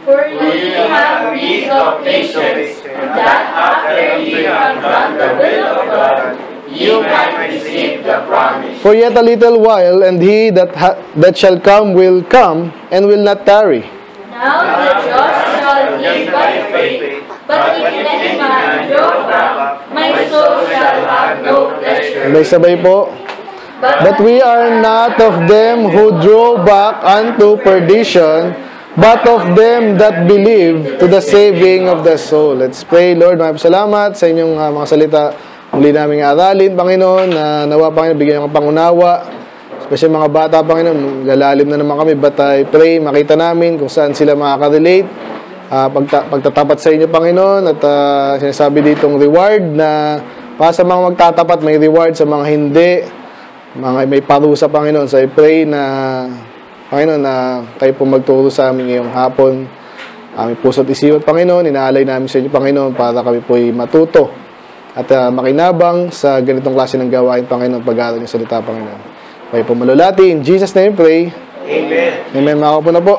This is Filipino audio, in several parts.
For ye have reason of patience, that after ye have done the will of God, ye might receive the promise. For yet a little while, and he that shall come will come, and will not tarry. Now the just shall live by faith, but if any man draw back, my soul shall have no pleasure. Sabay po. But we are not of them who draw back unto perdition, but of them that believe to the saving of the soul. Let's pray. Lord, maraming salamat sa inyong mga salita. Muli namin aralin, Panginoon, na nawa, Panginoon, bigyan ng pangunawa. Especially mga bata, Panginoon, lalalim na naman kami, but I pray, makita namin kung saan sila makaka-relate. Pagtatapat sa inyo, Panginoon, at sinasabi ditong reward na para sa mga magtatapat, may reward, sa mga hindi, may parusa, Panginoon. So I pray na, Panginoon, na kayo po magturo sa amin ngayong hapon. Aming puso't isipan, Panginoon, inaalay namin sa inyo, Panginoon, para kami po'y matuto at makinabang sa ganitong klase ng gawain, Panginoon, pag-aaral ng salita, Panginoon. Kayo po malulati. In Jesus' name, pray. Amen. Amen. Makaupo na po.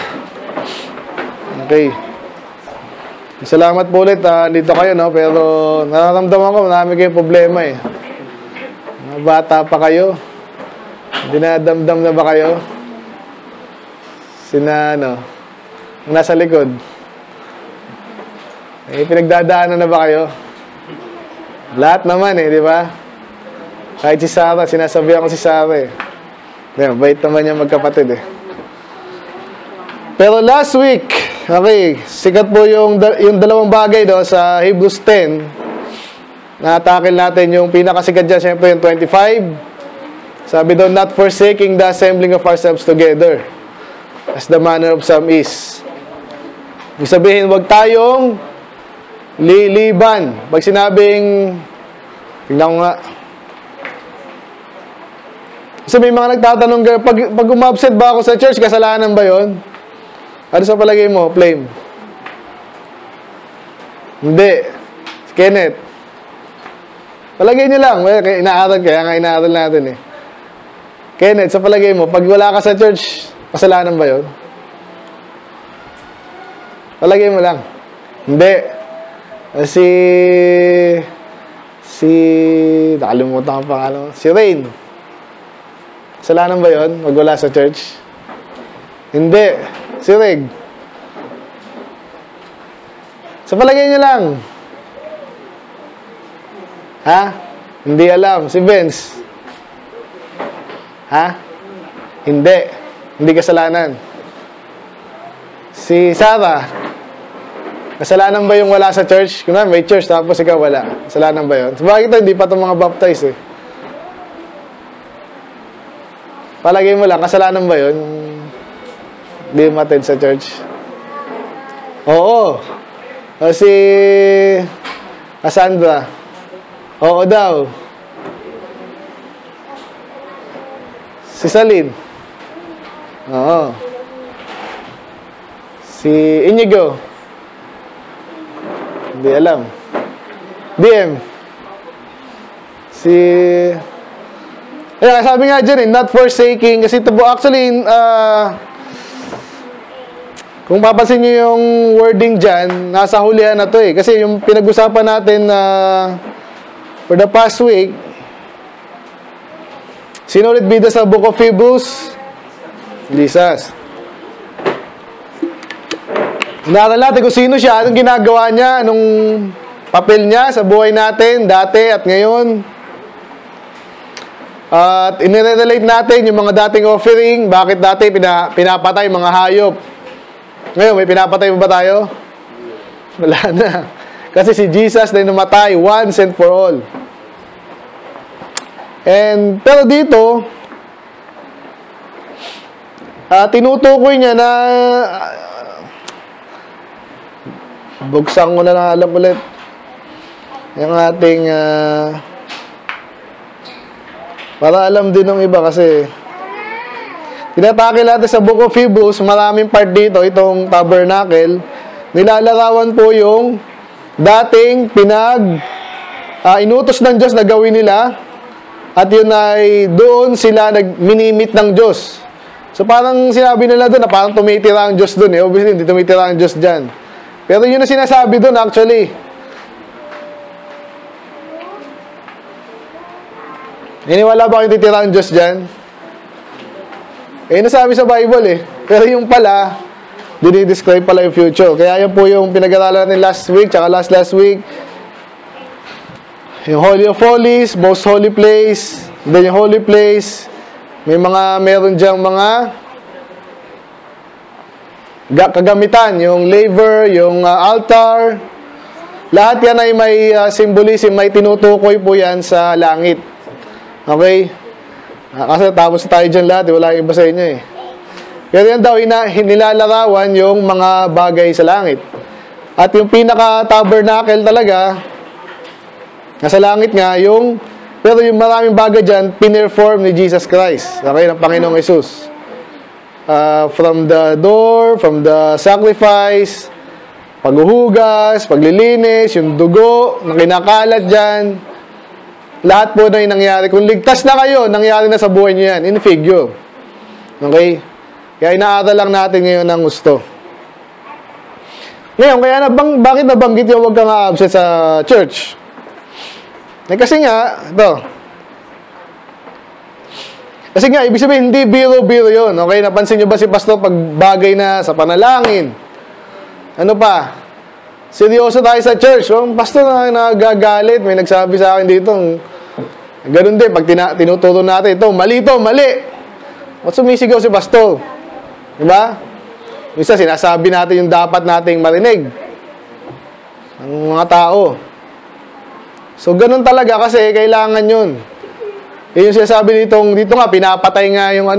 Okay. Salamat po ulit. Dito kayo, no? Pero nararamdaman ko, marami kayong problema eh. Mga bata pa kayo. Dinadamdam na ba kayo? Nasa likod. Pinagdadaanan na ba kayo? Lahat naman eh, di ba? Kahit si Sarah, sinasabihan ko si Sarah eh. Bait naman niya magkapatid eh. Pero last week, okay, sikat po yung dalawang bagay do sa Hebrews 10. Na-tackle natin yung pinakasikat dyan, syempre yung 25. Sabi doon, not forsaking the assembling of ourselves together, as the manner of some is. Ibig sabihin, huwag tayong liliban. Pag sinabing, tingnan ko nga. Kasi may mga nagtatanong, pag umabsent ba ako sa church, kasalanan ba yon? Ano sa palagay mo, Flame? Hindi. Kenneth. Palagay niyo lang. Well, kaya nga inaaral natin eh. Kenneth, sa palagay mo, pag wala ka sa church, kasalanan ba yon? Palagay mo lang. Hindi. Nakalimutan ang pangalan. Si Rain. Kasalanan ba yon? Wag wala sa church? Hindi. Si Reg. Sa palagay niyo lang. Ha? Hindi alam. Si Vince. Ha? Hindi. Hindi kasalanan. Si Sarah. Kasalanan ba yung wala sa church? Kung may church tapos ikaw wala. Kasalanan ba yun? Sabagay ito, hindi pa itong mga baptized eh. Palagay mo lang, kasalanan ba yun? Hindi umattend sa church? Oo. O si Cassandra. Oo daw. Si Salin. Oo. Si Inigo. Hindi alam. DM. Kaya sabi nga dyan not forsaking. Kasi ito po actually, kung papansin nyo yung wording dyan, nasa hulihan na to eh. Kasi yung pinag-usapan natin for the past week, sino ulit bida sa Book of Hebrews? Jesus. Inaaral natin kung sino siya, anong ginagawa niya, anong papel niya sa buhay natin, dati at ngayon. At inirelate natin yung mga dating offering, bakit dati pinapatay mga hayop. Ngayon, may pinapatay ba tayo? Wala na. Kasi si Jesus na namatay once and for all. Pero dito, tinutukoy niya na buksan ko na lang alam ulit yung ating para alam din ng iba kasi tinatake natin sa Book of Hebrews, maraming part dito, itong tabernacle, nilalarawan po yung dating inutos ng Diyos na gawin nila at yun ay doon sila minimit ng Diyos. So parang sinabi nila doon na parang tumitira ang Diyos doon eh. Obviously, hindi tumitira ang Diyos dyan. Pero yun na sinasabi doon actually. Niniwala ba kayong titira ang Diyos dyan? Eh, nasabi sa Bible eh. Pero yung pala, dinidescribe pala yung future. Kaya yan po yung pinag-aralan natin last week, tsaka last week. Yung Holy of Holies, Most Holy Place, then yung Holy Place, meron dyang mga kagamitan, yung laver, yung altar. Lahat yan ay may symbolism, may tinutukoy po yan sa langit. Okay? Kasi tapos tayo dyan lahat, wala yung iba sa inyo eh. Pero yan daw, nilalarawan yung mga bagay sa langit. At yung pinaka-tabernacle talaga, nasa langit nga, pero yung maraming bagay dyan, pinerform ni Jesus Christ. Okay, ng Panginoong Jesus. From the door, from the sacrifice, paghuhugas, paglilinis, yung dugo, na kinakalat dyan, lahat po na yung nangyari. Kung ligtas na kayo, nangyari na sa buhay nyo yan, in figure. Okay? Kaya inaaral lang natin ngayon ng gusto. Ngayon, bakit nabanggit yung huwag kang absent sa church? Eh, kasi nga, ibig sabihin, hindi biro-biro yun. Okay, napansin nyo ba si pastor pag bagay na sa panalangin? Ano pa? Seryoso tayo sa church. Yung pastor na nagagalit, may nagsabi sa akin dito, ganun din, pag tinuturo natin, mali. At sumisigaw si pastor. Diba? Minsan, sinasabi natin yung dapat nating marinig ng mga tao. So, ganun talaga kasi kailangan yun. Yung sinasabi dito nga, pinapatay nga yung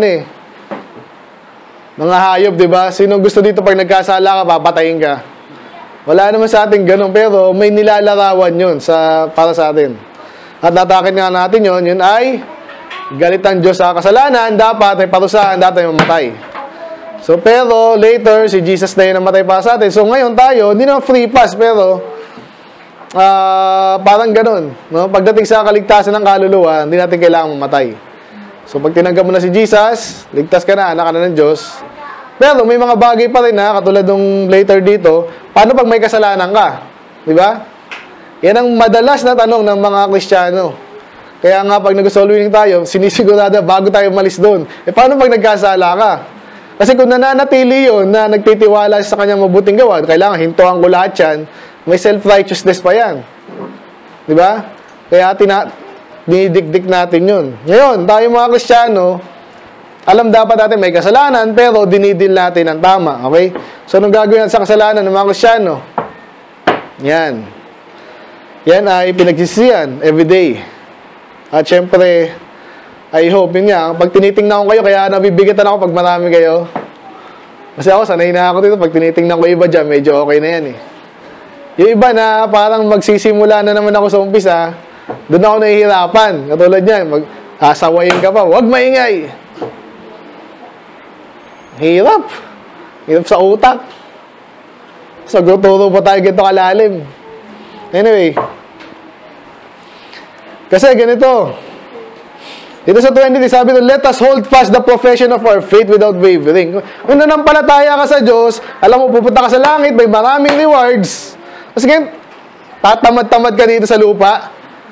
mga hayop, diba? Sino gusto dito pag nagkasala ka, papatayin ka? Wala naman sa atin ganun, pero may nilalarawan yun para sa atin. At natakit nga natin yun ay galit ang Diyos sa kasalanan, dapat ay parusahan, dapat ay mamatay. So, pero later, si Jesus na yun namatay para sa atin. So, ngayon tayo, hindi naman free pass, pero parang ganun, no? Pagdating sa kaligtasan ng kaluluwa, hindi natin kailangan mamatay. So pag tinanggap mo na si Jesus, ligtas ka na, anak ka na ng Diyos. Pero may mga bagay pa rin na, katulad ng later dito, paano pag may kasalanan ka? Di ba? Yan ang madalas na tanong ng mga Kristiyano. Kaya nga pag nag-soul winning tayo, sinisigurado bago tayo malis doon. Paano pag nagkasala ka? Kasi kung nananatili yun na nagtitiwala sa kanyang mabuting gawa, kailangan hintuan ko lahat yan, may self-righteousness pa yan. Diba? Kaya dinidikdik natin yun. Ngayon, tayo mga Kristiyano, alam dapat natin may kasalanan, pero dinidil natin ang tama. Okay? So, anong gagawin natin sa kasalanan ng mga Kristiyano? Yan. Yan ay pinagsisiyan everyday. At syempre, I hope, yun nga, pag tinitingnan ko kayo, kaya nabibigatan ako pag marami kayo. Kasi ako, sanay na ako dito. Pag tinitingnan ko iba dyan, medyo okay na yan eh. Yung iba na parang magsisimula na naman ako sa umpisa, doon ako nahihirapan. Katulad niyan, asawayin ka pa, huwag maingay. Hirap. Hirap sa utak. So, tuturo pa tayo ganito kalalim. Anyway. Kasi ganito. Dito sa 20, sabi doon, let us hold fast the profession of our faith without wavering. Kung nanampalataya ka sa Diyos, alam mo, pupunta ka sa langit, may maraming rewards. Kasi ngayon, tatamad-tamad ka dito sa lupa.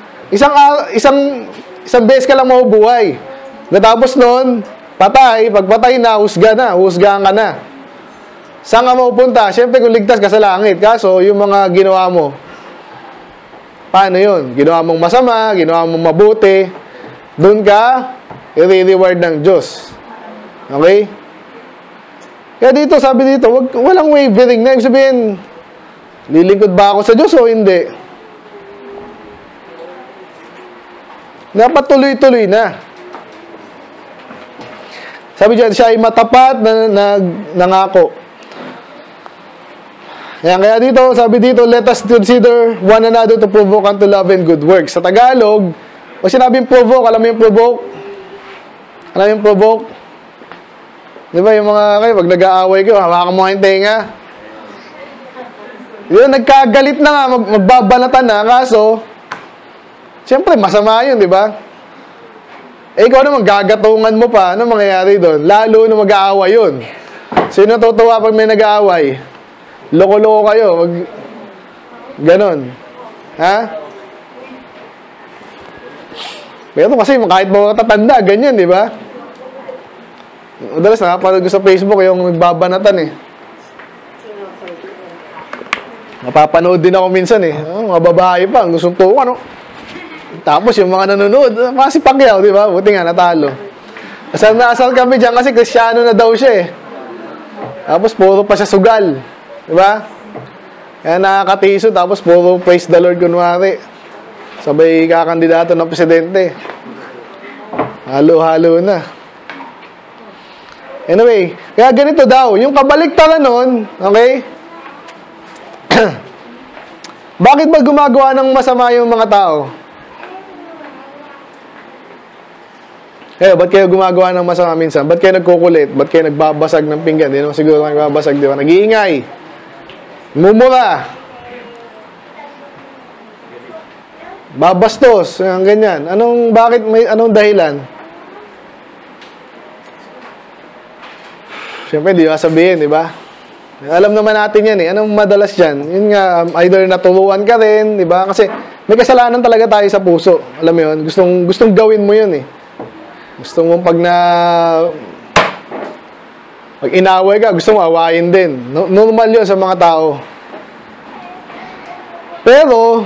Isang beses ka lang mabubuhay. Natapos nun, patay. Pagpatay na, husgahan ka na. Saan ka mapupunta? Siyempre, kung ligtas ka sa langit. Kaso, yung mga ginawa mo, paano yun? Ginawa mong masama, ginawa mong mabuti. Doon ka, i-reward ng Diyos. Okay? Kaya dito, sabi dito, walang wavering na. Ibig sabihin, lilingkod ba ako sa Diyos o hindi? Dapat tuloy-tuloy na. Sabi dyan, siya ay matapat na nangako. Kaya dito, sabi dito, let us consider one another to provoke unto love and good works. Sa Tagalog, pag sinabing provoke, alam mo yung provoke? Alam mo yung provoke? Di ba yung mga kayo, pag nag-aaway kayo, hawakan mo yung tenga. Yun, nagkagalit na nga, magbabanatan na, kaso, siyempre, masama yun, di ba? Eh, ikaw naman, gagatungan mo pa. Ano mangyayari doon? Lalo na mag-aaway yun. Sino tutuwa pag may nag-aaway? Loko-loko kayo. Ganon. Ha? Pero kasi kahit mga tatanda, ganyan, di ba? Madalas nakapanood ko sa Facebook yung nagbabanatan eh. Napapanood din ako minsan eh. Mga babae pa, gustong tuwa, no? Tapos yung mga nanonood, kasi Pacquiao, di ba? Buti nga, natalo. Asal na asal kami dyan kasi Kristyano na daw siya eh. Tapos puro pa siya sugal. Di ba? Kaya nakakatiso, tapos puro praise the Lord kunwari. Sabay kakandidato ng presidente. Halo-halo na. Anyway, kaya ganito daw, yung kabaliktaran nun, okay? Bakit ba gumagawa ng masama yung mga tao? Kaya, ba't kayo gumagawa ng masama minsan? Ba't kayo nagkukulit? Ba't kayo nagbabasag ng pinggan? Hindi naman siguro nagbabasag, di ba? Nag-iingay. Mumura. Babastos. Ganyan. Anong dahilan? Siyempre, di ba sabihin, di ba? Alam naman natin yan eh. Anong madalas dyan? Yun nga, either natuluan ka rin, di ba? Kasi may kasalanan talaga tayo sa puso. Alam mo yun? Gustong gawin mo yun eh. Gusto mo pag inaway ka, gusto mo awayin din. Normal yun sa mga tao. Pero,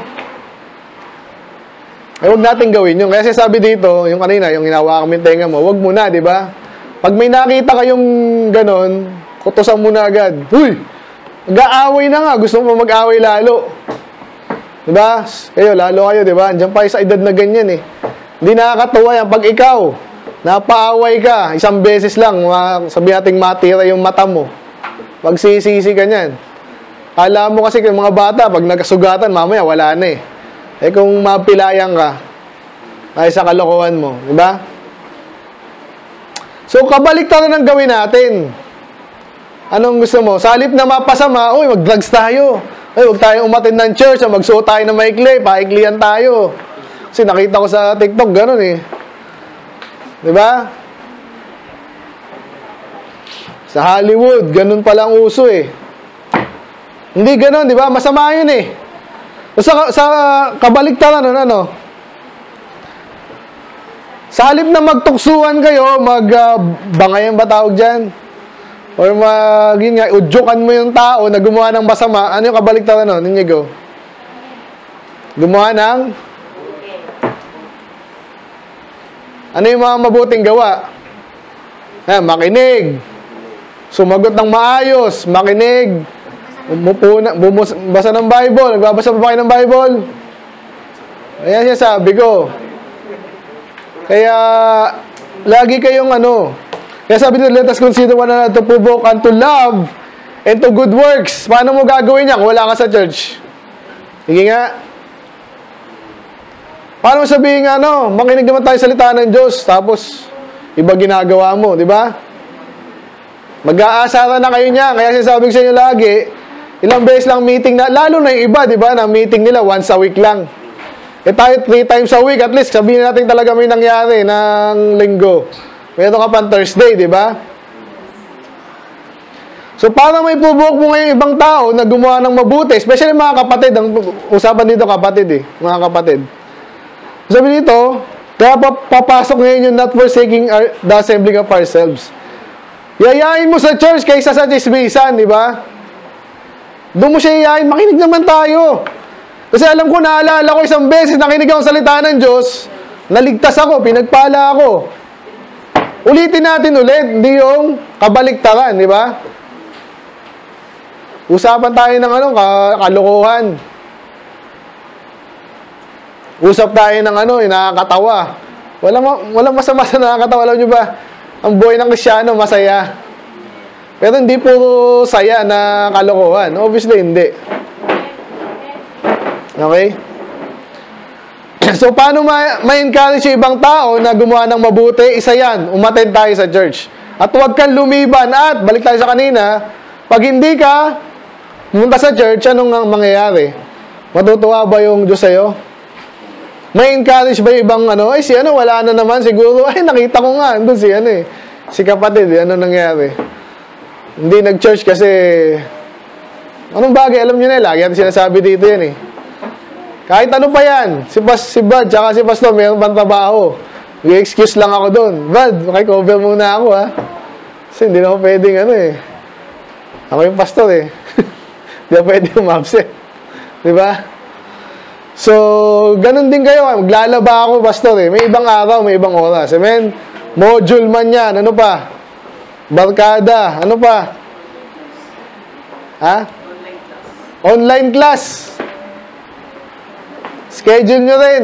huwag natin gawin yun. Kasi sabi dito, yung kanina, yung hinawakan mo yung tenga mo, huwag mo na, di ba? Pag may nakita kayong ganon, kutusan mo na agad. Uy! Mag-aaway na nga. Gusto mo mag-aaway lalo. Diba? Kayo, lalo kayo, diba? Andiyan pa sa edad na ganyan eh. Hindi nakakatuwa yan. Pag ikaw, napaaway ka, isang beses lang, sabi nating matira yung mata mo. Magsisisi ka niyan. Kala mo kasi yung mga bata, pag nagkasugatan, mamaya wala na eh. Eh kung mapilayan ka, ay sa kalokohan mo. Diba? So, kabaliktaran ang gawin natin. Anong gusto mo? Sa halip na mapasama, uy, mag-drugs tayo. Uy, huwag tayong umatin ng church, magsuot tayo ng maikli, paiklihan tayo. Kasi nakita ko sa TikTok, gano'n eh. Diba? Sa Hollywood, ganun palang uso eh. Hindi gano'n, diba? Masama yun eh. Sa kabaliktaran, ano? Sa halip na magtuksuhan kayo, bangayan ba tawag dyan? Or udyokan mo yung tao na gumawa ng masama, ano yung kabaliktaran nun? Ninyo go. Gumawa ng? Ano yung mga mabuting gawa? Makinig. Sumagot ng maayos. Makinig. Basa ng Bible. Nagbabasa pa ba kayo ng Bible? Ayan siya sabi ko. Kaya, lagi kayong kaya sabi nila, let us consider one another to provoke unto love and to good works. Paano mo gagawin yan kung wala ka sa church? Sige nga. Paano mo sabihin makinig naman tayo salita ng Diyos, tapos, iba ginagawa mo, di ba? Mag-aasara na kayo niya. Kaya sinasabi ko sa inyo lagi, ilang beses lang meeting na, lalo na yung iba, di ba, na meeting nila once a week lang. Eh tayo 3 times a week, at least sabihin natin talaga may nangyari ng linggo. Meron ka pang Thursday, di ba? So, para may provoke mo ngayon ibang tao na gumawa ng mabuti, especially mga kapatid, ang usapan dito kapatid eh, mga kapatid. Sabi dito, kaya papasok ngayon yung not forsaking the assembling of ourselves. Yayain mo sa church kaysa sa chismisan, di ba? Doon mo siya yayain, makinig naman tayo. Kasi alam ko, naalala ko isang beses, nakinig ako salita ng Diyos, naligtas ako, pinagpala ako. Ulitin natin ulit, hindi yung kabaliktaran, di ba? Usapan tayo ng kalokohan. Usap tayo ng nakakatawa. Walang masama sa nakakatawa. Alam nyo ba, ang buhay ng Kristyano, masaya. Pero hindi puro saya na kalokohan. Obviously, hindi. Okay? So, paano ma-encourage yung ibang tao na gumawa ng mabuti? Isa yan, umattend tayo sa church. At huwag kang lumiban. At, balik tayo sa kanina, pag hindi ka pumunta sa church, anong mangyayari? Matutuwa ba yung Diyos sa'yo? May encourage ba yung ibang ano? Ay, si ano, wala na naman. Siguro, ay, nakita ko nga. Doon si ano eh. Si kapatid, ano nangyari? Hindi nag-church kasi, anong bagay? Alam nyo na, lagi natin sinasabi dito yan eh. Kahit ano pa yan. Si Bad, tsaka si Pastor, mayroon pang trabaho. I-excuse lang ako doon. Bad, makicover muna ako ha. Kasi hindi na ako pwedeng ano eh. Ako yung pastor eh. Hindi ako pwedeng umabsent. Diba? So, ganun din kayo. Maglalaba ako, pastor eh. May ibang araw, may ibang oras. Amen? Module man yan. Ano pa? Barkada. Ano pa? Ha? Online class. Schedule nyo rin.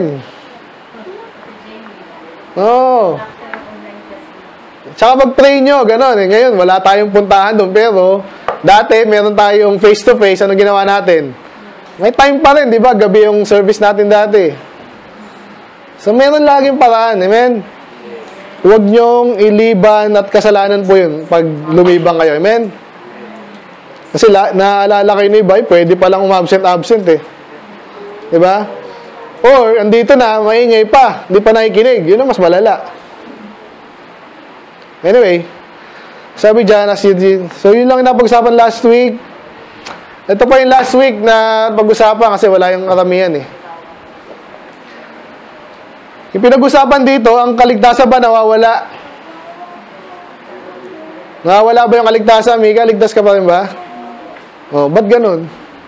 Oo. Tsaka mag-pray nyo, gano'n. Eh. Ngayon, wala tayong puntahan doon. Pero, dati, meron tayong face-to-face. Ano ginawa natin? May time pa rin, di ba? Gabi yung service natin dati. So, meron laging paraan. Amen? Huwag nyong iliban at kasalanan po yun pag lumibang kayo. Amen? Kasi naalala kayo ni iba, pwede palang umabsent-absent eh. Di ba? Or, andito na, maingay pa. Hindi pa nakikinig. Yun ang mas malala. Anyway, sabi dyan, so yun lang yung napag-usapan last week. Ito pa yung last week na pag-usapan kasi wala yung karamihan eh. Yung pinag-usapan dito, ang kaligtasan ba nawawala? Nawawala ba yung kaligtasan? Mika, ligtas ka pa rin ba? Oh, ba't ganun?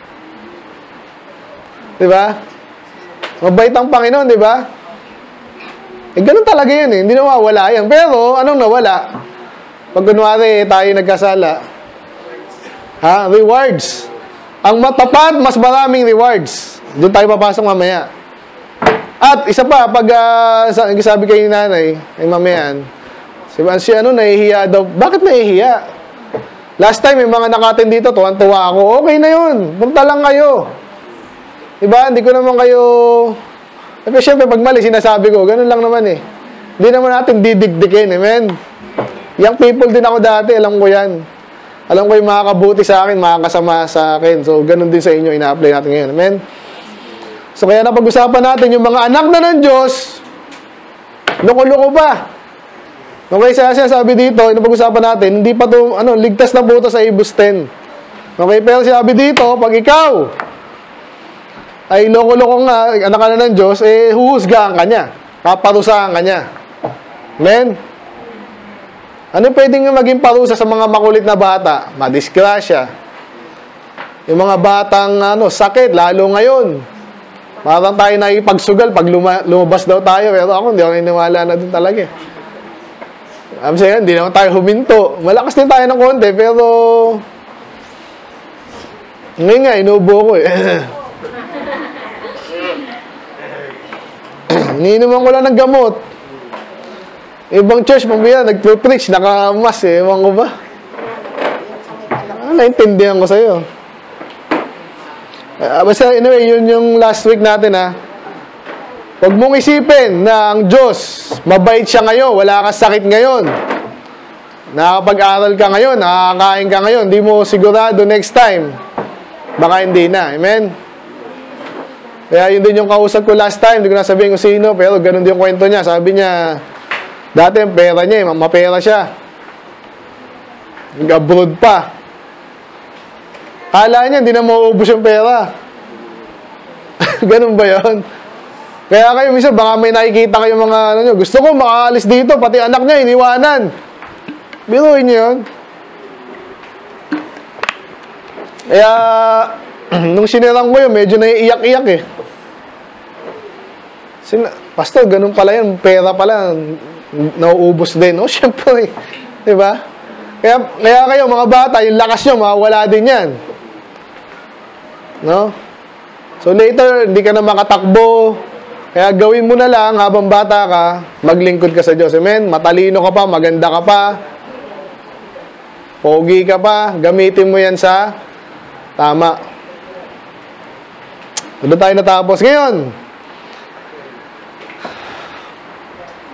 Diba? Mabait ang Panginoon, diba? Eh, ganun talaga yun eh. Hindi nawawala yan. Pero, anong nawala? Pag kunwari tayo nagkasala. Ha? Rewards. Ang matapat, mas maraming rewards. Doon tayo papasok mamaya. At, isa pa, pag sabi kay nanay, ay mamayan, si ano, nahihiya daw. Bakit nahihiya? Last time, may mga nakatin dito, tuwan-tuwa ako. Okay na yun. Punta lang kayo. Diba? Hindi ko naman kayo... Pero syempre, pag mali, sinasabi ko, ganun lang naman eh. Hindi naman natin didikdikin, amen? Young people din ako dati, alam ko yan. Alam ko yung makakabuti sa akin, makakasama sa akin. So, ganun din sa inyo, ina-apply natin ngayon, amen? So, kaya napag-usapan natin yung mga anak na ng Diyos, loko-loko pa. Okay, sabi dito, napag-usapan natin, hindi pa to, ligtas na po ito sa Hebrews 10. Okay, pero sabi dito, pag ikaw, ay loko-loko nga, anak ka na ng Diyos, eh, huhusgahan ka niya. Paparusahan ka niya. Amen? Ano pwedeng maging parusa sa mga makulit na bata? Madisgrasya. Yung mga batang, sakit, lalo ngayon. Parang tayo na ipagsugal pag lumabas daw tayo. Pero ako, hindi ako niniwala na dun talaga. Hindi naman tayo huminto. Malakas din tayo ng konti, pero ngayon nga, inubo ko eh. Iniinuman ko lang ng gamot. Ibang church, mamaya, nag-preach, naka-mask eh. Ewan ko ba? Naintindihan ko sa'yo. Basta, anyway, yun yung last week natin ha. Huwag mong isipin na ang Diyos, mabait siya ngayon, wala kang sakit ngayon. Nakapag-aral ka ngayon, nakakain ka ngayon, di mo sigurado next time. Baka hindi na. Amen? Kaya yun din yung kausap ko last time. Hindi ko na sabihin kung sino, pero ganun din yung kwento niya. Sabi niya, dati ang pera niya, mapera siya. Nag-abroad pa. Kala niya, hindi na mauubos yung pera. Ganun ba yun? Kaya kayo, minsan, baka may nakikita kayo mga, gusto ko makaalis dito, pati anak niya, iniwanan. Biruin niyo yun. Kaya, nung sinirang ko yun, medyo naiiyak-iyak eh. Pastor, ganun pala yun. Pera pala, nauubos din. O, syempre. Diba? Kaya kayo, mga bata, yung lakas nyo, mawawala din yan. No? So, later, hindi ka na makatakbo. Kaya gawin mo na lang, habang bata ka, maglingkod ka sa Diyos. Amen? Matalino ka pa, maganda ka pa, pogi ka pa, gamitin mo yan sa tama. Doon tayo natapos. Ngayon,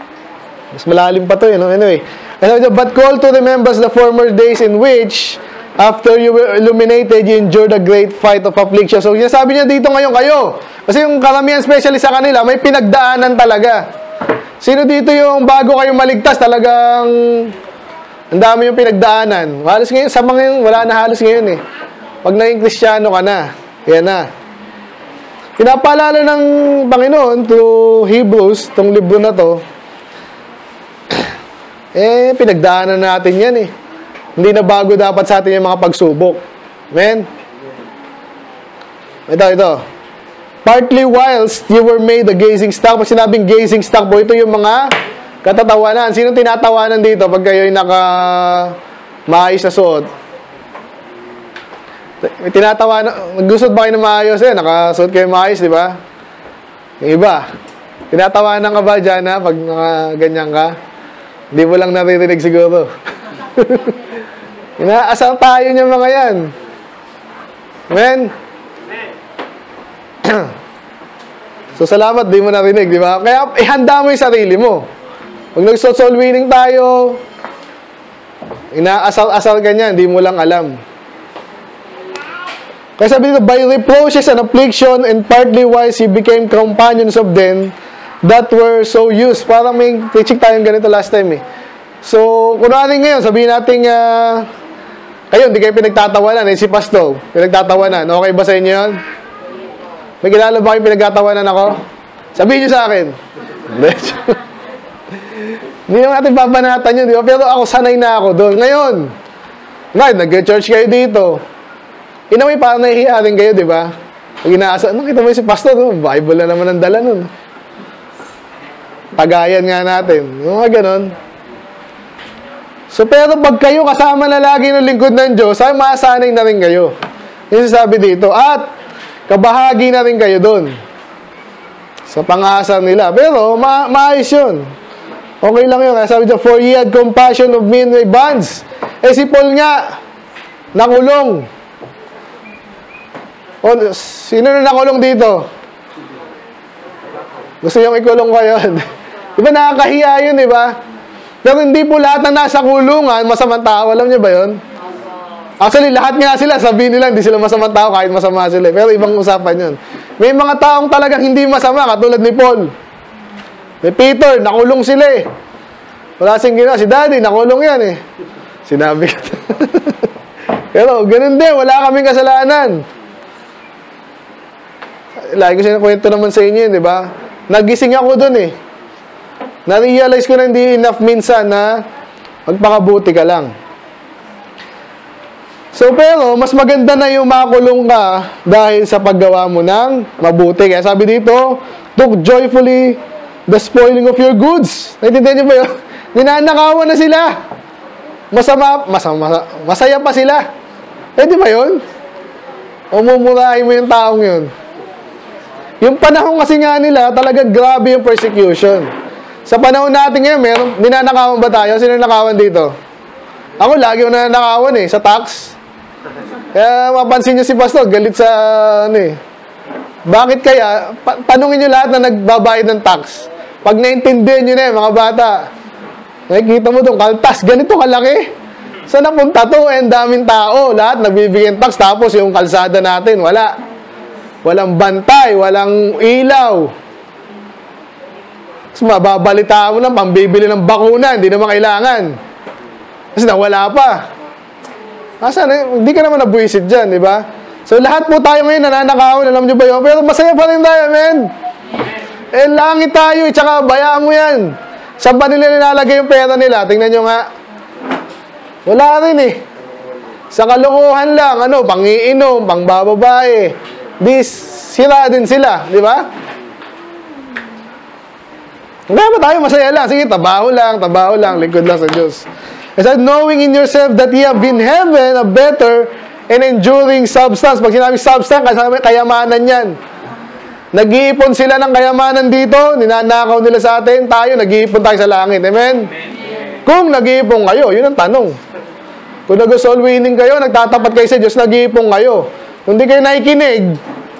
mas malalim pa to, Anyway, but call to remembrance the former days in which After you were illuminated, you endured a great fight of affliction. So, sinasabi niya dito ngayon kayo. Kasi yung karamihan, especially sa kanila, may pinagdaanan talaga. Sino dito yung bago kayong maligtas, talagang ang dami yung pinagdaanan. Halos ngayon, sa mga yun, wala na halos ngayon eh. Pag naging Kristiyano ka na, yan na. Pinapaalala ng Panginoon through Hebrews, itong libro na to, pinagdaanan natin yan eh. Hindi na bago dapat sa atin yung mga pagsubok. Amen? Ito. Partly whilst you were made a gazing stock. Pag sinabing gazing stock po, ito yung mga katatawanan. Sinong tinatawanan dito pag kayo'y maayos na suot? May tinatawanan. Nagusot ba kayo na maayos? Nakasuot kayo maayos, di ba? Yung iba. Tinatawanan ka ba dyan, ha? Pag ganyan ka? Hindi mo lang naririnig siguro. Inaasar tayo niya mga yan. Amen? So, salamat, di mo narinig, di ba? Kaya, ihanda mo yung sarili mo. Pag nag-soul winning tayo, inaasar-asar ka niya, di mo lang alam. Kaya sabi dito, by reproaches and affliction, and partly wise, he became companions of them that were so used. Parang may teaching tayong ganito last time eh. So, kunwari ngayon, sabihin natin, kayo, hindi kayo pinagtatawanan, si Pastor, pinagtatawanan. Okay ba sa inyo yun? May kilala ba kayo pinagtatawanan ako? Sabihin nyo sa akin. Hindi naman natin babanatan yun, di ba? Pero ako, sanay na ako doon. Ngayon, nag-church kayo dito. Inaway, parang nahihiya rin kayo, di ba? Pag inaasa, kita mo yung si Pastor, Bible na naman ang dala nun. Tagayan nga natin. Yung mga ganon. So, pero pag kayo kasama na lagi ng lingkod ng Diyos, ay masanay na rin kayo. Yung sabi dito. At, kabahagi na rin kayo doon. Sa pang-aasar nila. Pero, maayos yun. Okay lang yun. Kaya sabi dito, for ye had compassion of me in my bonds. Si Paul nga, nakulong. Sino na nakulong dito? Gusto yung ikulong ko yun. Diba nakakahiya yun, diba? Pero hindi po lahat na nasa kulungan, masamang tao. Alam niyo ba yun? Actually, lahat nga sila, sabihin nila, hindi sila masamang tao kahit masama sila. Pero ibang usapan yun. May mga taong talagang hindi masama, katulad ni Paul. Ni Peter, nakulong sila eh. Wala siyang ginawa. Si Daddy, nakulong yan eh. Sinabi ko. Pero, ganun din, wala kaming kasalanan. Lagi ko sinakwento naman sa inyo yun, di ba? Nagising ako dun eh. Na-realize ko na hindi enough minsan na magpakabuti ka lang. So, pero, mas maganda na yung makulong ka dahil sa paggawa mo ng mabuti. Kaya sabi dito, took joyfully the spoiling of your goods. Naintindihan niyo ba yun? Ninanakawan na sila. Masaya pa sila. Di ba yun? Umumurahin mo yung taong yun. Yung panahon kasi nga nila, talagang grabe yung persecution. Sa panahon natin ngayon, ninanakawan ba tayo? Sino nakawan dito? Ako, lagi ko nanakawan eh, sa tax. Kaya mapansin nyo si Pastor, galit sa Bakit kaya? Tanungin nyo lahat na nagbabayad ng tax. Pag naintindihan nyo na mga bata, nakikita mo itong kaltas, ganito kalaki. Saan napunta to? Ang daming tao, lahat nagbibigyan tax, tapos yung kalsada natin, wala. Walang bantay, walang ilaw. Tapos mababalitaan mo lang, pambibili ng bakuna, hindi naman kailangan. Kasi nawala pa. Hindi ka naman nabuisit dyan, di ba? So, lahat po tayo ngayon nananakawan, alam nyo ba yun? Pero masaya pa rin tayo, men. Langit tayo, tsaka bayaan mo yan. Saan pa nila nilalagay yung pera nila? Tingnan nyo nga. Wala rin eh. Sa kalokohan lang, pang-iinom, pang-bababae. Sira din sila, di ba? Kaya ba tayo masaya lang? Sige, tabaho lang, lingkod lang sa Diyos. It said, knowing in yourself that ye have in heaven a better and enduring substance. Pag sinabi substance, kasama kayamanan yan. Nag-iipon sila ng kayamanan dito, ninanakaw nila sa atin, tayo, nag-iipon tayo sa langit. Amen? Kung nag-iipon kayo, yun ang tanong. Kung nag-soul winning kayo, nagtatapat kayo sa Diyos, nag-iipon kayo. Kung di kayo nakikinig,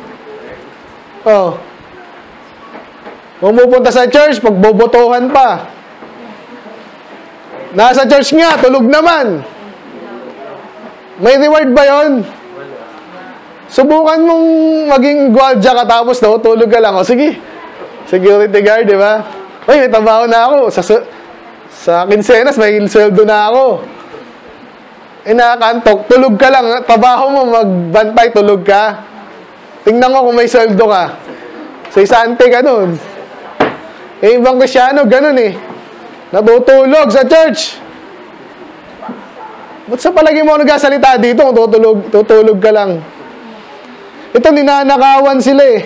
pumupunta sa church, pagbobotohan pa. Nasa church nga, tulog naman. May reward ba yun? Subukan mong maging gwardiya ka tapos natutulog ka lang. O sige, security guard, di ba? Uy, may trabaho na ako. Sa kinsenas, may sweldo na ako. Nakakantok, tulog ka lang. Trabaho mo, magbantay, tulog ka. Tingnan ko kung may sweldo ka. Sa isante ka nun. Ibang Krisyano, ganun eh. Natutulog sa church. Ba't sa palagi mo nagsasalita dito kung tutulog ka lang? Ito, ninanakawan sila eh.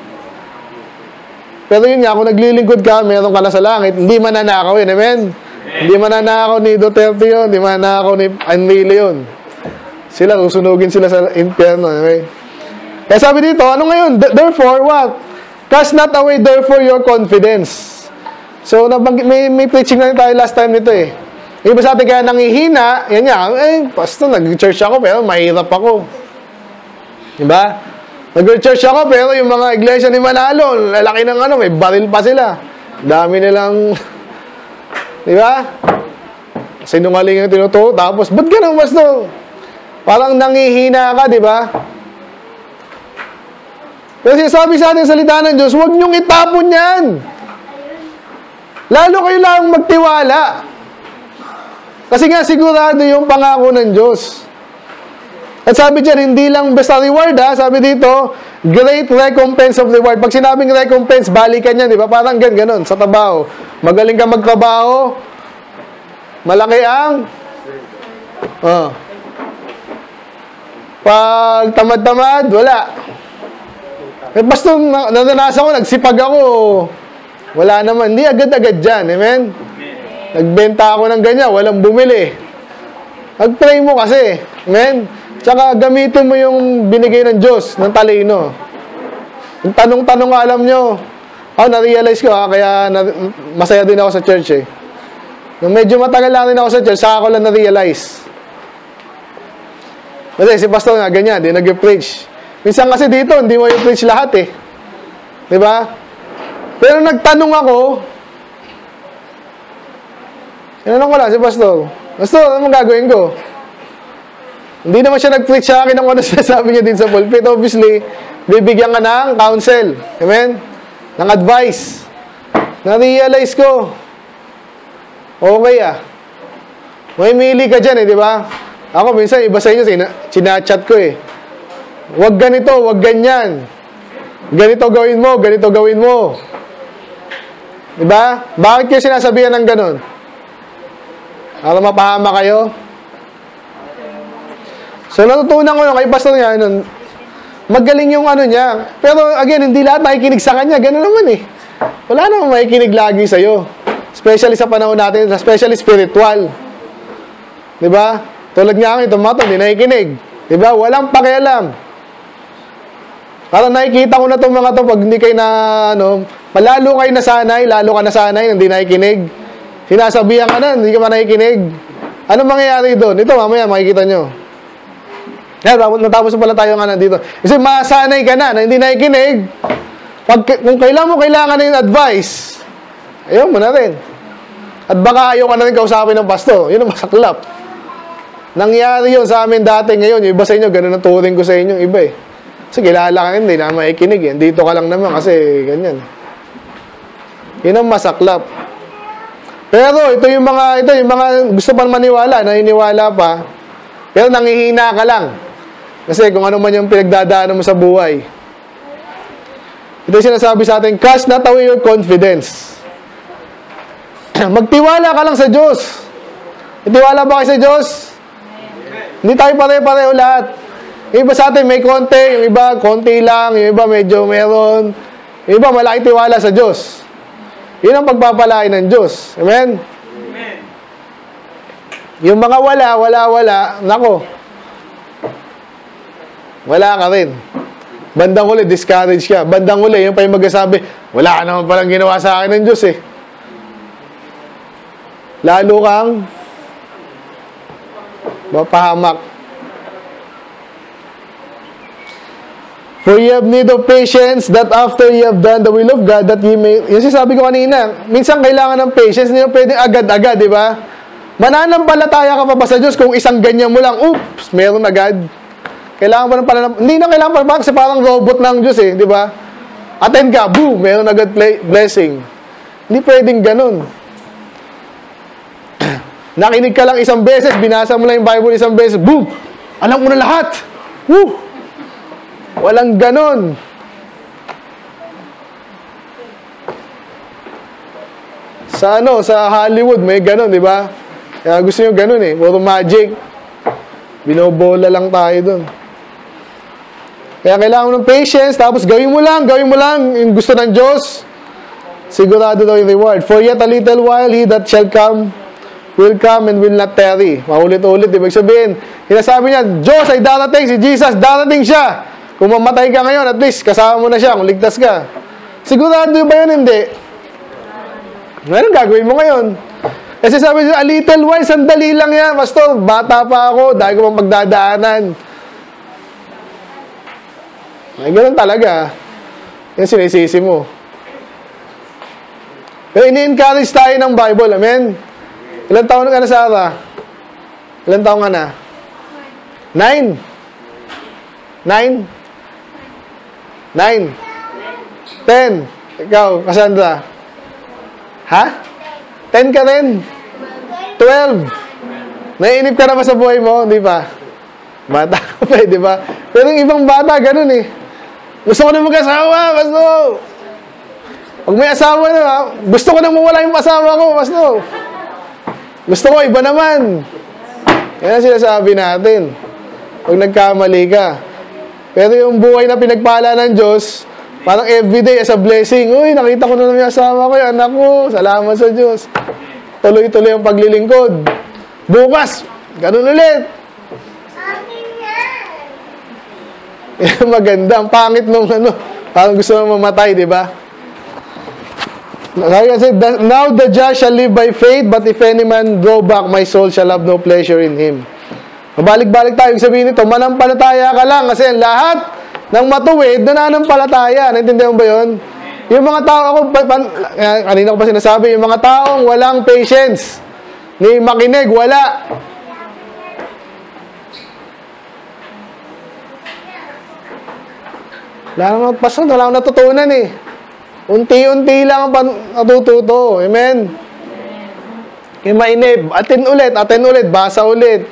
Pero yun nga, kung naglilingkod ka, meron ka na sa langit, hindi mananakaw yun, amen? Hindi mananakaw ni Duterte yun, hindi mananakaw ni Anrile yun. Sila, susunugin sila sa impyerno, amen? Kaya sabi dito, ano ngayon? Therefore, what? Cast not away, therefore, your confidence. So, may preaching na tayo last time nito eh. Iba sa atin kaya nangihina, yan nga, pastor, nag-church ako, pero mahirap ako. Diba? Nag-church ako, pero yung mga iglesia ni Manalo, lalaki ng ano, may baril pa sila. Dami nilang, diba? Sinungaling ang tinuturo, tapos, ba't ganun, pastor? Parang nangihina ka, diba? Pero sinasabi sa ating salita ng Diyos, huwag niyong itapon yan. Lalo kayo lang magtiwala. Kasi nga, sigurado yung pangako ng Diyos. At sabi dyan, hindi lang basta reward ha. Sabi dito, great recompense of reward. Pag sinabing recompense, balikan yan, di ba? Parang ganon, sa trabaho. Magaling ka magtrabaho, malaki ang pag tamad-tamad, wala. Basta naranasan ko, nagsipag ako, wala naman. Hindi agad-agad dyan, amen? Nagbenta ako ng ganyan, walang bumili. Mag-pray mo kasi, amen? Tsaka gamitin mo yung binigay ng Diyos, ng talino. Yung tanong-tanong nga, alam nyo, na-realize ko kaya masaya din ako sa church eh. Nung medyo matagal lang rin ako sa church, saka ko lang na-realize. Kasi si pastor nga, ganyan, di nag-preach. Minsan kasi dito, hindi mo i-preach lahat eh. Diba? Pero nagtanong ako, tinanong ko lang si pastor, pastor, ano gagawin ko? Hindi naman siya nag-preach sa akin ng ano sabi niya din sa pulpit. Obviously, bibigyan ka ng counsel. Amen? Ng advice. Na-realize ko, okay may mili ka dyan eh, di ba? Ako minsan, iba sa inyo, sinachat ko eh. Huwag ganito, huwag ganyan. Ganito gawin mo, ganito gawin mo. Di ba? Bakit kayo sinasabihan ng ganon? Para mapahama kayo? So, natutunan ko yung kay pastor niya, magaling yung ano niya. Pero, again, hindi lahat makikinig sa kanya. Ganun naman eh. Wala namang makikinig lagi sa'yo. Especially sa panahon natin, especially spiritual. Diba? Tulad nga itong mga ito, hindi nakikinig. Diba? Walang pakialam. Parang nakikita ko na itong mga ito, pag hindi kayo na, lalo kayo nasanay, lalo ka nasanay, hindi nakikinig. Sinasabihan ka na, hindi ka man nakikinig. Ano mangyayari doon? Ito, mamaya makikita nyo. Natapos pala tayo nga dito. Kasi masanay ka na hindi nakikinig. Kung kailangan na yung advice, ayaw mo na rin. At baka ayaw ka na rin kausapin ng pastor. Yun ang masaklap. Nangyari yun sa amin dati ngayon. Yung iba sa inyo, ganun ang turing ko sa inyo. Iba eh. Kasi kilala ka hindi na makikinig eh. Dito ka lang naman kasi ganyan. Yun ang masaklap. Pero ito yung mga gusto pa maniwala, naniniwala pa. Pero nangihina ka lang. Kasi kung ano man yung pinagdadaanan mo sa buhay. Ito yung sinasabi sa atin, cast not away your confidence. Magtiwala ka lang sa Diyos. Magtiwala ba kayo sa Diyos? Hindi tayo pare-pareho lahat. Yung iba sa atin may konti, yung iba konti lang, yung iba medyo meron. Yung iba malaki tiwala sa Diyos. Yun ang pagpapalain ng Diyos. Amen? Amen. Yung mga wala, nako. Wala ka rin. Bandang huli, discourage ka. Bandang huli, yung pa yung magsasabi, wala ka naman palang ginawa sa akin ng Diyos eh. Lalo kang mapahamak. For ye have need of patience, that after ye have done the will of God, that ye may... Yung sabi ko kanina, minsan kailangan ng patience, hindi pwedeng agad-agad, di ba? Mananampalataya ka pa ba sa Diyos kung isang ganyan mo lang, oops, meron agad. Kailangan pa ng pananampalataya. Hindi na kailangan pa kasi parang robot ng Diyos eh, di ba? Attend ka, boom, meron agad blessing. Hindi pwedeng ganun. Nakinig ka lang isang beses, binasa mo lang yung Bible isang beses, boom, alam mo na lahat. Woo! Walang ganun. Sa Hollywood, may ganun, di ba? Kaya gusto nyo ganun eh, puro magic. Binobola lang tayo dun. Kaya kailangan mo ng patience, tapos gawin mo lang yung gusto ng Diyos. Sigurado daw yung reward. For yet a little while, he that shall come, will come and will not tarry. Maulit-ulit, ibig sabihin. Sinasabi niya, Diyos ay darating, si Jesus, darating siya. Kung mamatay ka ngayon, at least, kasama mo na siya, kung ligtas ka. Sigurado ba yun? Hindi. Ngayon, gagawin mo ngayon. Kasi sabi niya, a little while, sandali lang yan, pastor, bata pa ako, dahil ko pang pagdadaanan. Ay, ganun talaga. Yan sinisisi mo. Pero ini-encourage tayo ng Bible, amen? Ilan taon ka na, Sarah? Ilan taon ka na? 9? 9? 10? Ikaw, Cassandra? Ha? 10 ka rin? 12? Naiinip ka na ba sa buhay mo? Di ba? Bata ka pa eh, di ba? Pero yung ibang bata, ganun eh. Gusto ko na mag-asawa, basto. Pag may asawa na, gusto ko na mawala yung asawa ko, basto. Gusto ko, iba naman. Yan ang sinasabi natin. Pag nagkamali ka. Pero yung buhay na pinagpala ng Diyos, parang everyday as a blessing. Uy, nakita ko na yung asawa ko, yung anak ko. Salamat sa Diyos. Tuloy-tuloy ang paglilingkod. Bukas, ganun ulit. Maganda. Ang pangit nung parang gusto mo mamatay, di ba? Now the just shall live by faith, but if any man draw back, my soul shall have no pleasure in him. Mabalik-balik tayo. Yung sabihin nito, manampalataya ka lang kasi lahat ng matuwid, nananampalataya. Naintindihan mo ba yun? Yung mga tao, kanina ko pa sinasabi, yung mga taong walang patience, ni makinig, wala. Wala naman, pastor, wala akong natutunan eh. Unti-unti lang ang natututo. Amen? Yung mainib, atin ulit, basa ulit.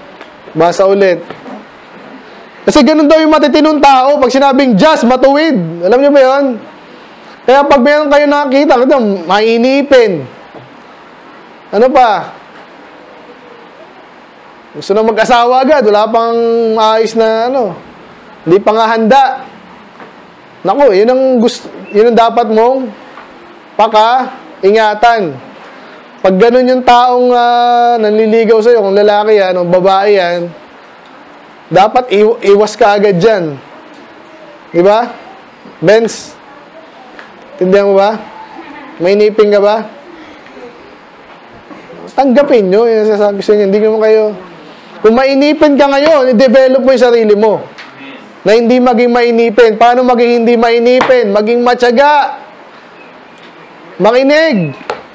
Kasi ganun daw yung matitinong tao, pag sinabing just, matuwid. Alam niyo ba yun? Kaya pag meron kayo nakakita, mainipin. Ano pa? Gusto na mag-asawa agad, wala pang maayos na hindi pa nga handa. Naku, yun ang dapat mong ingatan. Pag ganun yung taong nanliligaw sa'yo, kung lalaki yan, o babae yan, dapat iwas ka agad dyan. Diba? Benz? Tindihan mo ba? May niping ka ba? Tanggapin nyo. Yung sasabi sa inyo, hindi naman kayo. Kung mainipin ka ngayon, i-develop mo yung sarili mo. Na hindi maging mainipin. Paano maging hindi mainipin? Maging matyaga. Makinig.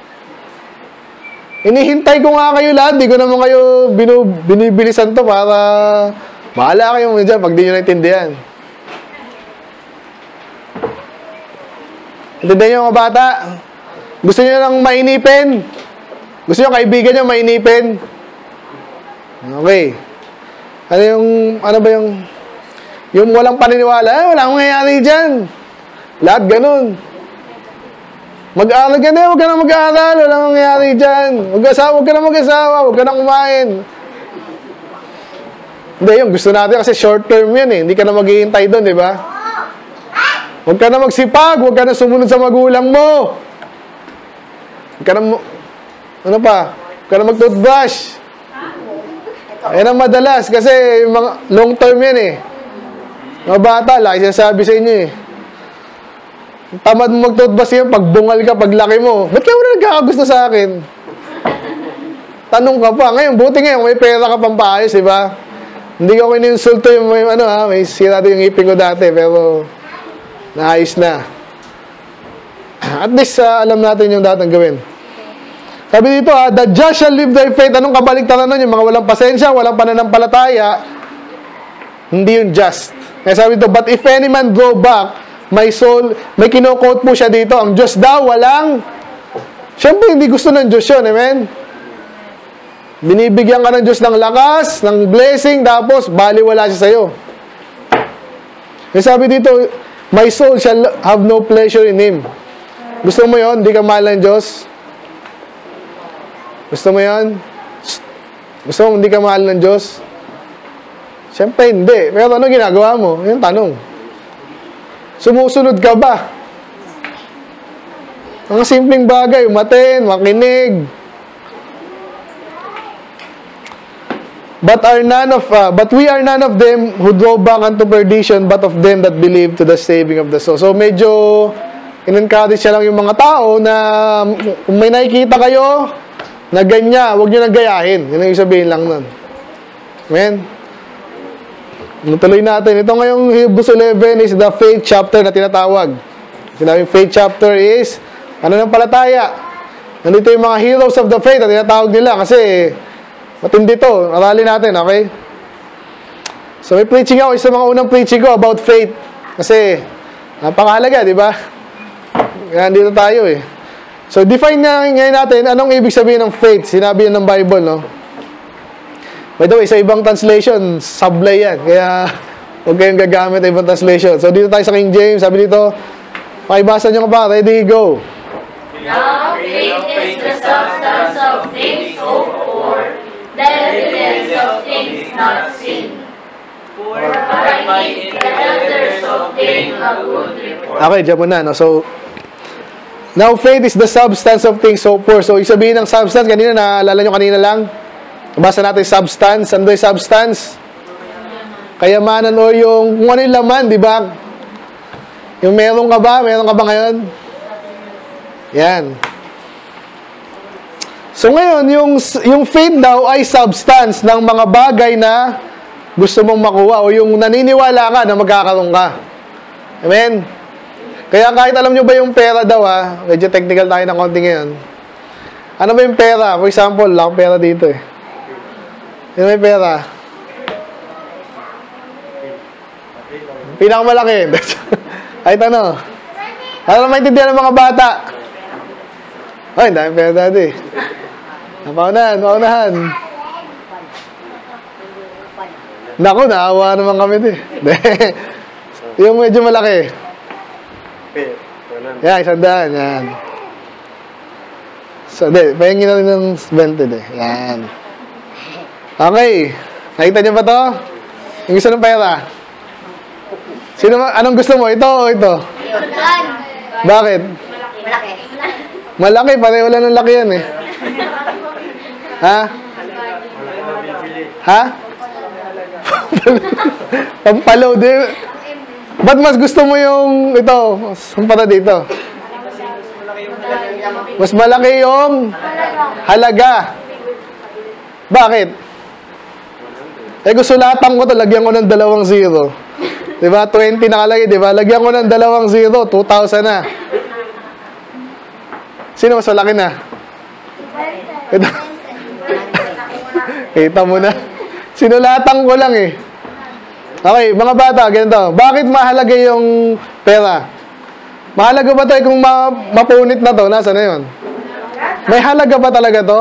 Inihintay ko nga kayo lahat. Di ko naman kayo binibilisan to para bahala kayo dyan pag di nyo naintindihan. Intindihan nyo mga bata? Gusto nyo nang mainipin? Gusto nyo kaibigan nyo mainipin? Okay. Ano ba yung walang paniniwala? Wala akong nangyayari dyan. Lahat ganun. Mag-aaral ka na, huwag ka na mag-aaral. Wala akong nangyayari dyan. Huwag ka na mag-asawa, huwag ka na kumain. Hindi, yung gusto natin kasi short term yan eh. Hindi ka na maghihintay doon, di ba? Huwag ka na magsipag, huwag ka na sumunod sa magulang mo. Huwag ka na huwag ka na mag-toothbrush. Ayan ang madalas kasi mga long term yan eh. Mga bata, laki sinasabi sa inyo eh. Tamad mo mag-toothbrush yun, pagbungal ka, paglaki mo. Ba't ka mo na nagkakagusto sa akin? Tanong ka pa. Ngayon, buti ngayon, may pera ka pang paayos, di ba? Hindi ko ininsulto yung may sira din yung ipin ko dati, pero naayos na. At least, alam natin yung dapat gawin. Sabi dito the just shall live by faith. Anong kabaligtaran nun? Yung mga walang pasensya, walang pananampalataya, hindi yung just. Kaya sabi dito, but if any man draw back, my soul, may kino-quote po siya dito, ang Diyos daw, walang, siyempre hindi gusto ng Diyos yun, amen? Binibigyan ka ng Diyos ng lakas, ng blessing, tapos baliwala siya sa'yo. Kaya sabi dito, my soul shall have no pleasure in Him. Gusto mo yun? Hindi ka mahal ng Diyos? Gusto mo yun? Gusto mo hindi ka mahal ng Diyos? Siyempre hindi. Pero ano ginagawa mo? Yung tanong. Sumusunod ka ba? Mga simpleng bagay, umaten, makinig. But we are none of them who draw back unto perdition, but of them that believe to the saving of the soul. So medyo in-encourage siya lang yung mga tao na kung may nakikita kayo na ganyan, huwag nyo nang gayahin. Yun ang yung sabihin lang nun. Amen? Tuloy natin. Ito ngayong Hebrews 11 is the faith chapter na tinatawag. Sinabing faith chapter is ano ng palataya. Nandito yung mga heroes of the faith na tinatawag nila kasi matindi to. Aralin natin, okay? So may preaching ako. Isa mga unang preaching ko about faith. Kasi napakahalaga, di ba? Yan, dito tayo eh. So define na ngayon natin anong ibig sabihin ng faith. Sinabi yan ng Bible, no? By the way, sa ibang translation, sablay yan. Kaya, huwag kayong gagamit sa ibang translation. So, dito tayo sa King James. Sabi dito, pakibasa nyo ka pa. Ready, go. Now faith is the substance of things hoped for, the evidence of things not seen. For by it the elders obtained a good report. Okay, dyan muna. No? So, now faith is the substance of things hoped for. So, isabihin ng substance, kanina, naalala nyo kanina lang? Basa natin substance. Ano yung substance? Kayamanan o yung kung ano yung laman, di ba? Yung meron ka ba? Meron ka ba ngayon? Yan. So ngayon, yung faith daw ay substance ng mga bagay na gusto mong makuha o yung naniniwala ka na magkakaroon ka. Amen? Kaya kahit alam nyo ba yung pera daw medyo technical tayo ng konti ngayon. Ano ba yung pera? For example, lang pera dito eh. Yung may pera. Pinakamalaki. Ay, ano? Ano maintindihan ng mga bata? Ay, dami pera dati. Napaunahan. Naku, naawa naman kami di. Yung medyo malaki. Yan, 100. Yan. So, pahingin na rin ng 20 di. Yan. Okay. Nakita niyo ba to? Yung gusto ng pera? Sino ba? Anong gusto mo? Ito o ito? Bakit? Malaki. Pareho lang ng laki yan eh. Ha? Ha? Pampalaw din. Ba't mas gusto mo yung ito? Ang para dito? Mas malaki yung halaga. Bakit? Eh, gusulatan ko to, lagyan ko ng 2 zero. Diba? 20 nakalagay, diba? Lagyan ko ng 2 zero, 2,000 na. Sino mas malaki na? Ito. Kita mo na. Sinulatan ko lang eh. Okay, mga bata, ganito. Bakit mahalaga yung pera? Mahalaga ba tayo kung mapunit na to? Nasaan na yun? May halaga ba talaga to?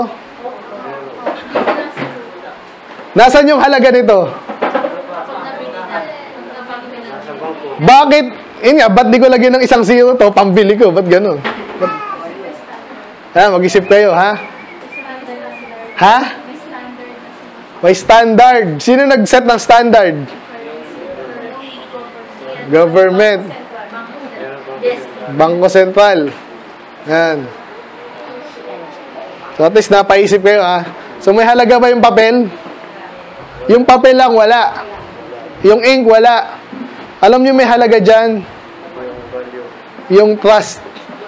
Nasaan yung halaga nito? Bakit? Yun nga, ba't di ko lagyan ng 1 zero to? Pambili ko. Ba't ganun? Mag-isip kayo, ha? Ha? May standard. Sino nag-set ng standard? Government. Bangko Sentral. Yan. So at least napaisip kayo, ha? So may halaga ba yung papel? Yung papel lang, wala. Yung ink, wala. Alam nyo may halaga dyan? Yung trust.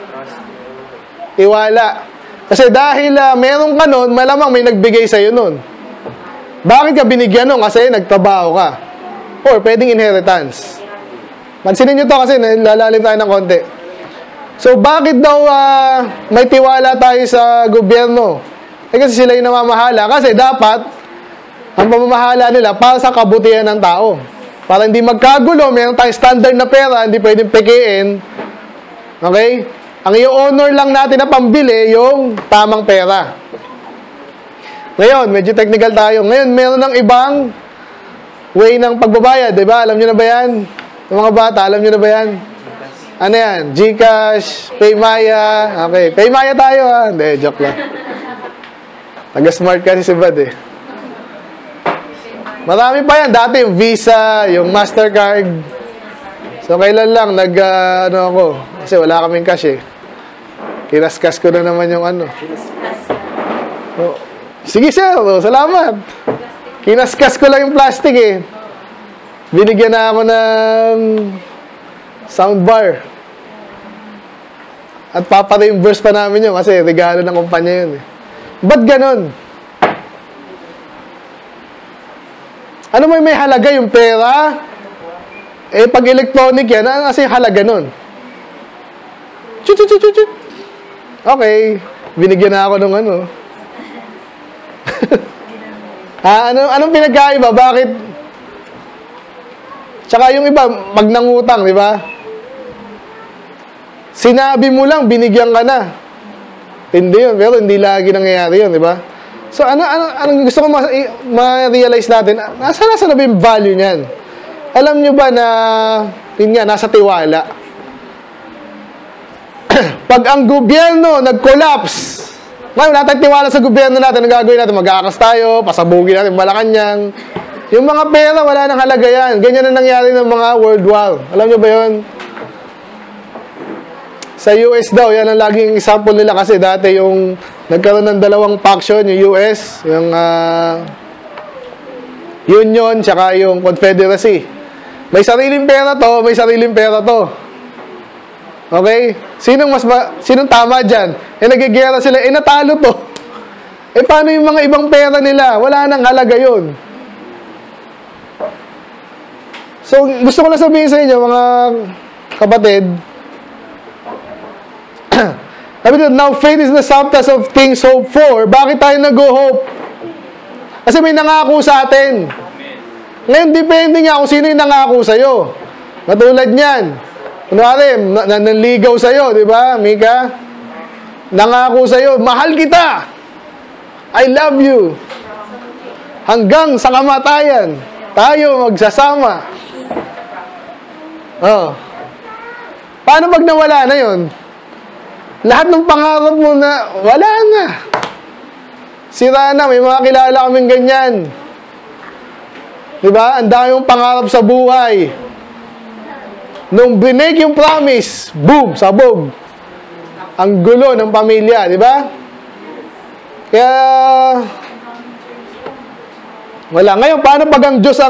Iwala. Kasi dahil meron ka nun, malamang may nagbigay sa'yo nun. Bakit ka binigyan nun? Kasi nagtrabaho ka. Or pwedeng inheritance. Mansinin nyo to kasi lalalim tayo ng konti. So, bakit daw may tiwala tayo sa gobyerno? Kasi sila yung namamahala. Kasi dapat, ang pamamahala nila para sa kabutihan ng tao. Para hindi magkagulo, meron tayong standard na pera, hindi pwedeng pekein. Okay? Ang i-honor lang natin na pambili, yung tamang pera. Ngayon, medyo technical tayo. Ngayon, meron ng ibang way ng pagbabayad, di ba? Alam nyo na ba yan? Yung mga bata, alam nyo na ba yan? Ano yan? GCash, Paymaya. Okay, Paymaya tayo ha. Hindi, joke lang. Taga-smart kasi si Bad eh. Marami pa yan. Dati yung Visa, yung Mastercard. So, kailan lang ano ako. Kasi wala kaming cash eh. Kinaskas ko na naman yung ano. Oh. Sige sir, salamat. Kinaskas ko lang yung plastic eh. Binigyan na ako ng soundbar. At papa-reimburse pa namin yun kasi regalo ng kumpanya yun eh. Ba't ganon? Ano may halaga yung pera? Eh, pag electronic yan, ano kasi halaga nun? Chut. Okay. Binigyan na ako ng ano. Anong pinagkaiba? Bakit? Tsaka yung iba, pag nangutang, di ba? Sinabi mo lang, binigyan ka na. Hindi yun, pero hindi lagi nangyayari yun, di ba? So, anong gusto ko ma-realize natin? Nasa na ba yung value niyan? Alam nyo ba na, yun nga, nasa tiwala. Pag ang gobyerno nag-collapse, ngayon, wala tayong tiwala sa gobyerno natin, ang gagawin natin, mag-aakas tayo, pasabugin natin, Malacanang. Yung mga pera, wala nang halaga yan. Ganyan na nangyari ng mga world war. Alam nyo ba yun? Sa US daw, yan ang laging example nila kasi dati yung nagkaroon ng dalawang faction, yung US, yung Union, tsaka yung Confederacy. May sariling pera to, may sariling pera to. Okay? Sinong tama dyan? Eh, nagigera sila. Eh, natalo to. Eh, paano yung mga ibang pera nila? Wala nang halaga yun. So, gusto ko lang sabihin sa inyo, mga kapatid, sabi dito, now faith is the substance of things hoped for. Bakit tayo nag-hope? Kasi may nangako sa atin. Ngayon, depende nga kung sino yung nangako sa'yo. Katulad niyan. Kunwari, nanligaw sa'yo, di ba, Mika? Nangako sa'yo, mahal kita. I love you. Hanggang sa kamatayan, tayo magsasama. Oh. Paano pag nawala na yun? Lahat ng pangarap mo na, wala na. Sira na, may mga kilala kaming ganyan. Diba? Ang dami mong pangarap sa buhay. Nung binake yung promise, boom, sabog. Ang gulo ng pamilya, diba? Kaya, wala. Ngayon, paano pag ang Diyos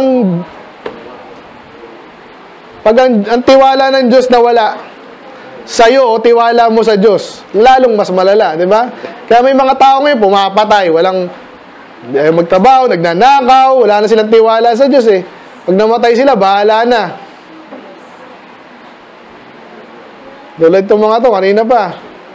pag ang tiwala ng Diyos na wala sa'yo o tiwala mo sa Diyos, lalong mas malala, di ba? Kaya may mga tao ngayon pumapatay, walang magtrabaho, nagnanakaw, wala na silang tiwala sa Diyos eh. Pag namatay sila, bahala na. Tulad itong mga to, kanina pa.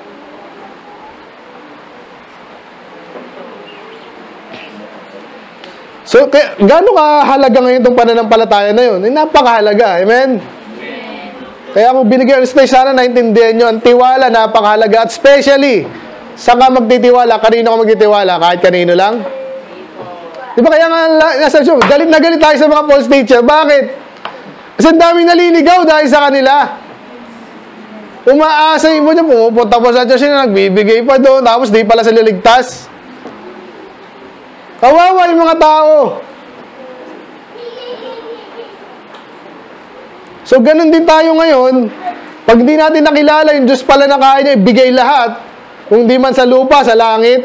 So, gaano kahalaga ngayon itong pananampalataya na yun? Napakahalaga, amen? Kaya kung binigyan ng space, sana naintindihan nyo, ang tiwala, napakahalaga. At especially, saan ka magtitiwala? Kanino ka magtitiwala? Kahit kanino lang? Di ba kaya nga, nasa show, galit na galit tayo sa mga false teacher. Bakit? Kasi ang daming naliligaw dahil sa kanila. Umaasay mo niya, pumupunta po sa Diyos na nagbibigay pa doon, tapos di pala sila ligtas. Kawawa yung mga tao. So, ganun din tayo ngayon. Pag hindi natin nakilala, yung Diyos pala na kaya niya ibigay lahat. Kung di man sa lupa, sa langit.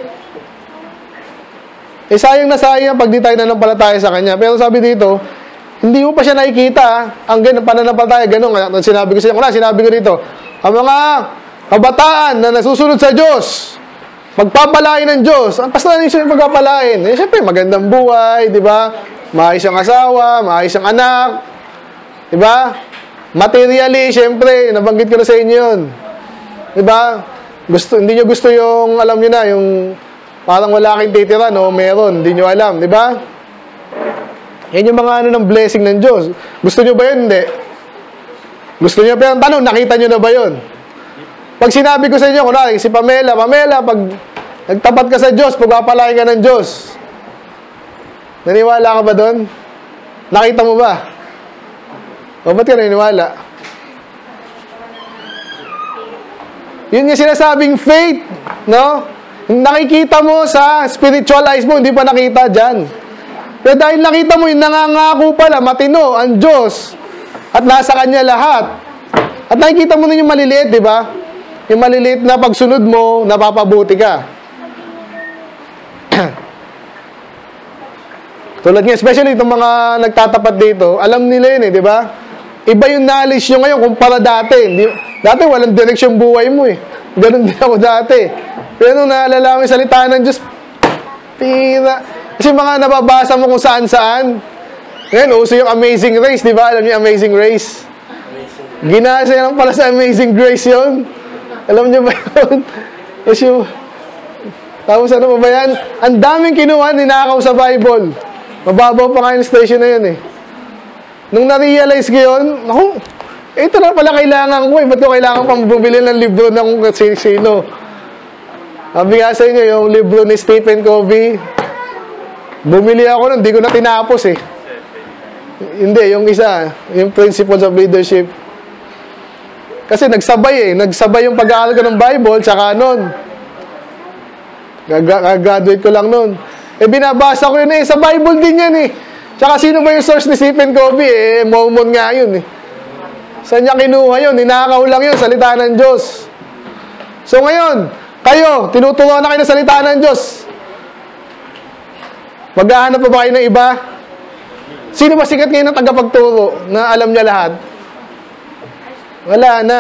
Eh, sayang na sayang pag di tayo nanampalataya sa Kanya. Pero sabi dito, hindi mo pa siya nakikita. Ang ganun, pananampalataya, ganun. Sinabi ko sa inyo, sinabi ko dito, ang mga kabataan na nasusunod sa Diyos, magpapalain ng Diyos. Ang pastor na yung magpapalain. Eh, syempre, magandang buhay, di ba? Maayos ang asawa, maayos ang anak. Di ba? Materially, syempre, nabanggit ko na sa inyo yun. Diba? Hindi nyo gusto yung, alam nyo na, yung parang wala kayong titira, no? Meron, hindi nyo alam, diba? Yan yung mga ng blessing ng Diyos. Gusto nyo ba yun? Hindi. Gusto nyo, pero tanong, nakita nyo na ba yun? Pag sinabi ko sa inyo, kunwari, si Pamela, pag nagtapat ka sa Diyos, pagpapalain ka ng Diyos, naniwala ka ba doon? Nakita mo ba? O ba't ka naniniwala? Yun yung sinasabing faith, no? Nakikita mo sa spiritual eyes mo, hindi pa nakita dyan. Pero dahil nakita mo, yung nangangako pala, matino, ang Diyos, at nasa Kanya lahat. At nakikita mo na yung maliliit, di ba? Yung maliliit na pagsunod mo, napapabuti ka. Tulad nga, especially itong mga nagtatapat dito, alam nila yun eh, di ba? Iba yung knowledge nyo ngayon kumpara dati. Dati walang direksyon buhay mo eh. Ganun din ako dati. Pero nung naalala mo yung salita ng Diyos, tira. Kasi mga nababasa mo kung saan-saan. Ngayon, uso yung Amazing Race, di ba? Alam niyo Amazing Race? Ginasa lang pala sa Amazing Grace yun. Alam niyo ba yun? Tapos ano pa ba yan? Ang daming kinuha, ninakaw sa Bible. Mababaw pa nga yung station na yun eh. Nung na-realize ko yun, ako, ito na pala kailangan ko eh. Ba't ko kailangan pang bumili ng libro ng sino? Sabi nga sa inyo, yung libro ni Stephen Covey, bumili ako nun, hindi ko na tinapos eh. Hindi, yung isa, yung Principles of Leadership. Kasi nagsabay eh. Nagsabay yung pag-aaral ko ng Bible, tsaka nun. Graduate ko lang nun. Eh, binabasa ko yun eh. Sa Bible din yan eh. Tsaka sino ba yung source ni Stephen Covey? Eh, Mormon nga yun eh. Saan niya kinuha yun? Ninakaw lang yun, salita ng Diyos. So ngayon, kayo, tinuturuan na kayo ng salita ng Diyos. Maghahanap pa ba kayo ng iba? Sino ba sikat ngayon na tagapagturo na alam niya lahat? Wala na.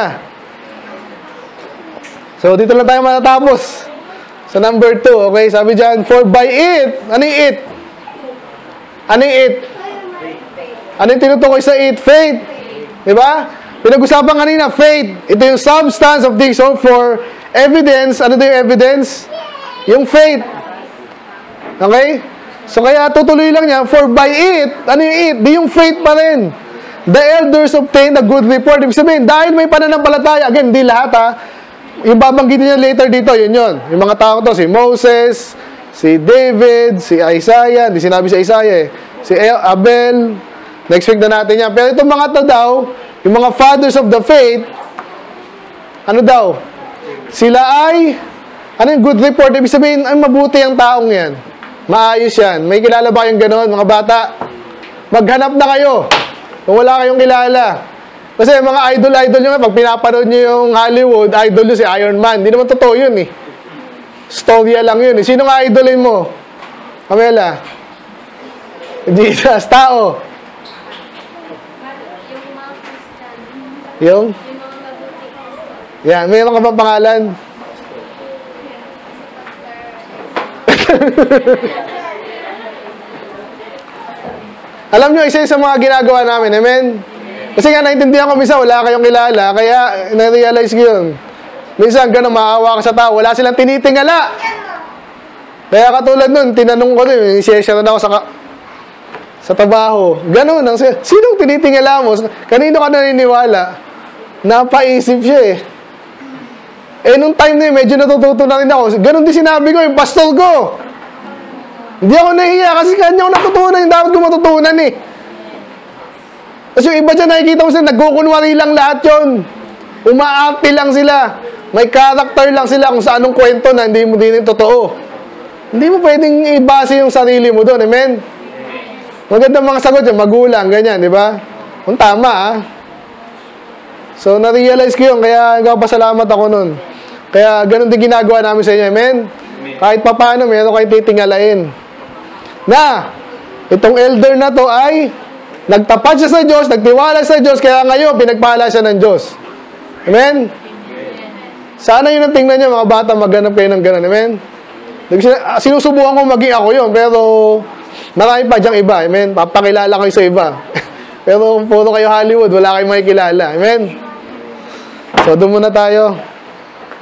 So, dito lang tayo matatapos. Sa number 2, okay? Sabi dyan, for by it. Ano yung it? Ano yung it? Ano yung tinutukoy sa it? Faith. Diba? Pinag-usapan kanina, faith. Ito yung substance of things. So, for evidence, ano yung evidence? Yung faith. Okay? So, kaya tutuloy lang niya, for by it, ano yung it? Di yung faith pa rin. The elders obtained a good report. Ibig sabihin, dahil may pananampalataya, again, di lahat ha, yung babanggitin niya later dito, yun yun. Yung mga tao to, si Moses, si David, si Isaiah, hindi sinabi si Isaiah eh, si Abel, next week na natin yan. Pero itong mga to daw, yung mga fathers of the faith, ano daw? Sila ay, ano yung good report? Ibig sabihin, ay mabuti ang taong yan. Maayos yan. May kilala ba kayong gano'n, mga bata? Maghanap na kayo. Kung wala kayong kilala. Kasi mga idol-idol nyo nga, pag pinapanood nyo yung Hollywood, idol nyo si Iron Man. Hindi naman totoo yun eh. Storya lang yun eh. Sino nga idolin mo? Pamela? Jesus. Tao? Yung? Yan. Mayroon ka bang pangalan? Alam nyo, isa sa mga ginagawa namin, amen? Kasi nga, naintindihan ko, minsan wala kayong kilala, kaya na-realize ko yun. Minsan, gano'n, maawa ka sa tao, wala silang tinitingala. Kaya katulad nun, tinanong ko din, i-share na ako sa trabaho. Gano'n, sinong tinitingala mo? Kanino ka naniniwala? Napaisip siya eh. Eh, nung time na yun, medyo natututo na rin ako. Gano'n din sinabi ko, yung pastor ko. Hindi ako nahiya kasi kanya ko natutunan yung dapat ko matutunan eh. Kasi yung iba dyan nakikita mo sila, nagkukunwari lang lahat yun. Umaakti lang sila. May character lang sila kung sa anong kwento na hindi mo din yung totoo. Hindi mo pwedeng ibase yung sarili mo doon, amen? Magandang mga sagot yun, magulang, ganyan, di ba? Kung tama ah. So, na-realize ko yun, kaya nagpapasalamat ako nun. Kaya ganun din ginagawa namin sa inyo, amen? Kahit pa paano, meron kayo titingalain. Na, itong elder na to ay nagtapat siya sa Diyos, nagtiwala sa Diyos, kaya ngayon, pinagpala siya ng Diyos. Amen? Sana yun ang tingnan nyo, mga bata, maghanap kayo ng gano'n. Amen? Sinusubukan ko maging ako yun, pero marami pa dyang iba. Amen? Papakilala kayo sa iba. Pero kung puro kayo Hollywood, wala kayong makikilala. Amen? So, doon muna tayo.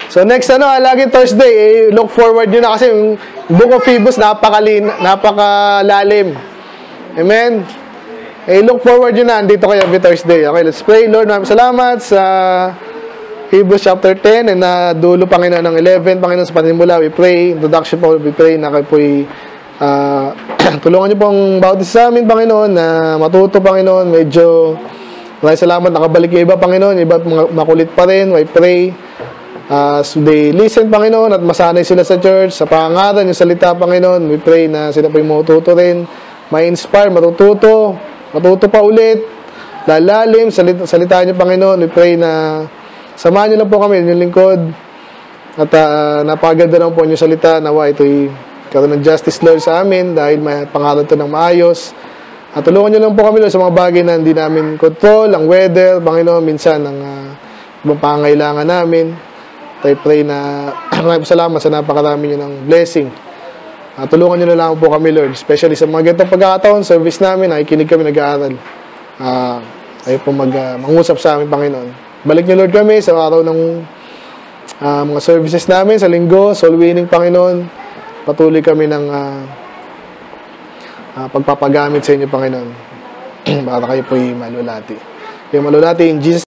So next lagi Thursday, look forward nyo na kasi yung Book of Hebrews napakalalim. Amen? Look forward nyo na, andito kayo every Thursday. Okay, let's pray. Lord, maraming salamat sa Hebrews chapter 10 and dulo, Panginoon, ng 11. Panginoon, sa panimula, we pray. Introduction po, we pray na kayo po'y tulungan nyo pong bawat isa sa amin, Panginoon, na matuto, Panginoon. Medyo, maraming salamat, nakabalik yung iba, Panginoon. Iba makulit pa rin. We pray. So they listen, Panginoon, at masanay sila sa church, sa pangaran, yung salita, Panginoon. We pray na sila po yung matututo rin, ma-inspire, matuto pa ulit, lalalim, salita niyo, Panginoon. We pray na samahan niyo lang po kami, yung lingkod, at napaganda lang po yung salita, nawa ito'y karoon ng justice, Lord, sa amin, dahil may pangalan ito ng maayos. At tulungan niyo lang po kami, Lord, sa mga bagay na hindi namin control, ang weather, Panginoon, minsan, ang ibang pangangailangan namin. Tayo pray na salamat sa napakarami nyo ng blessing. Tulungan nyo na lang po kami, Lord. Especially sa mga ganitong pagkakataon, service namin, nakikinig kami, nag-aaral. Tayo po mangusap sa amin, Panginoon. Balik nyo, Lord, kami sa araw ng mga services namin, sa linggo, soul winning, Panginoon. Patuloy kami ng pagpapagamit sa inyo, Panginoon. Para kayo po'y malulati. Kayo malulati in Jesus'